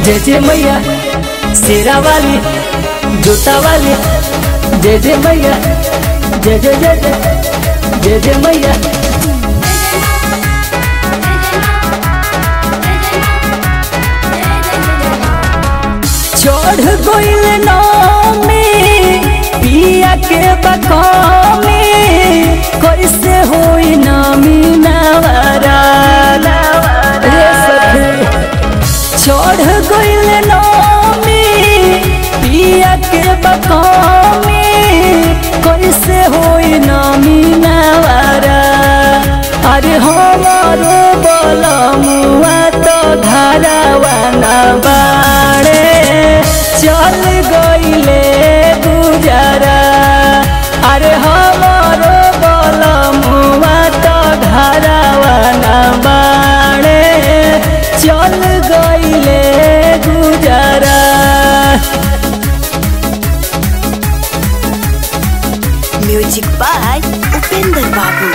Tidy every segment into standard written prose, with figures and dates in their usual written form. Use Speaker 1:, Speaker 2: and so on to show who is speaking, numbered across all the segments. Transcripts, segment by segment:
Speaker 1: जय जय मैया शेरा वाली जोता वाली, जय जय मैया, जय जय जय जय जय जय मैया। चढ़ गइल नामी पिया के बकामी, कैसे होई नामी नवरा रे सखी। चढ़ गइल नामी पिया के बकामी, कैसे होई नामी नवरा। अरे हमारो बलमुआ तो धारावा न बाड़े, चल गइले गुजरा। अरे हमारो बलमुआ तो धारावा न बाड़े, चल गइले गुजरा।
Speaker 2: म्यूजिक बाय उपेंद्र बाबू।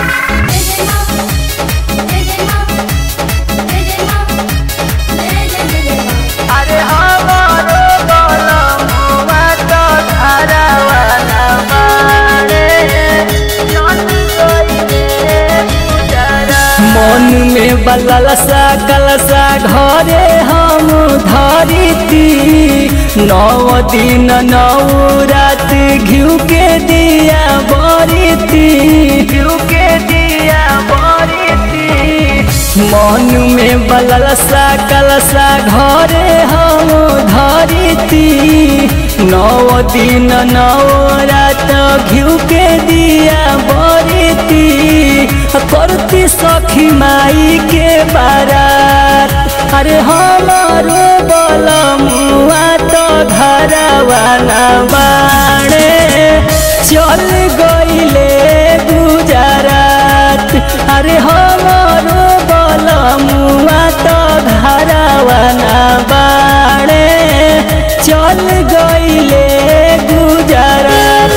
Speaker 1: अरे हमारो बलमुआ तो धारावा न बाड़े, चल गइले गुजरा। मन में बलसा कलसा घरे हम धरती, 9 दिन 9 रात घिउ के दिया बरती, घिउ के दिया बरती। मन में बलसा कलसा घरे हम धरती, 9 दिन 9 रात घिउ के दिया बरती। करती सखी माई के बारात। अरे हमारो बलमुआ तो धारावा न बाड़े, चल गइले गुजरात। अरे हमारो बलमुआ तो धारावा न बाड़े, चल गइले गुजरात।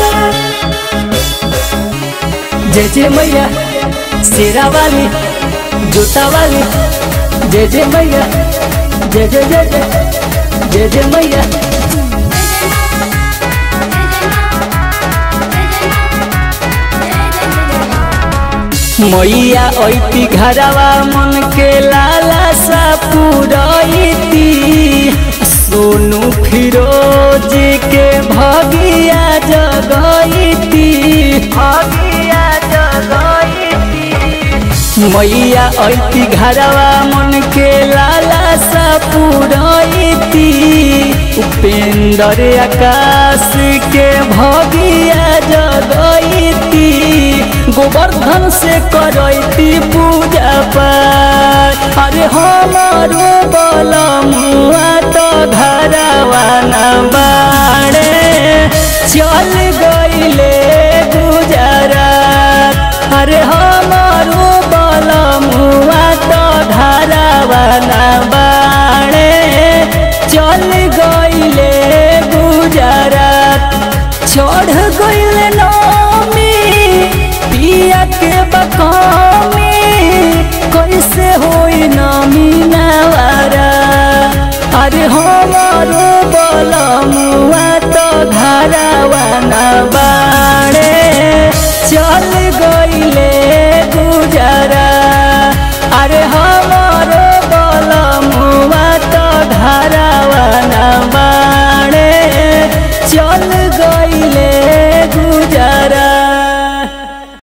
Speaker 1: जय जय मैया शेरा वाली जोता वाली, जय जय मैया, जय जय जय जय जय जय मैया। मैया ऐती घरवा मन के लाला सा पुरैती, सोनू फिरोज के भगिया जगैती, भगिया जगैती। मैया ऐती घरवा मन के लाला सा पुरैती, उपेंद्र आकाश के भगिया जगैती। गोवर्धन से करैती पूजा पाठ। अरे हमारो बलमुआ तो धारावा न बाड़े, चल गइले गुजरात। अरे हमारो बलमुआ तो धारावा न बाड़े, चल गइले गुजरात। चढ़ गइल नामी पिया के बकामी, कैसे होई नामी नवरा। अरे हमारो बलमुआ तो धारावा न बाड़े, चल गइले गुजरा। अरे हमारो बलमुआ तो धारावा न बाड़े, चल गइले गुजरा।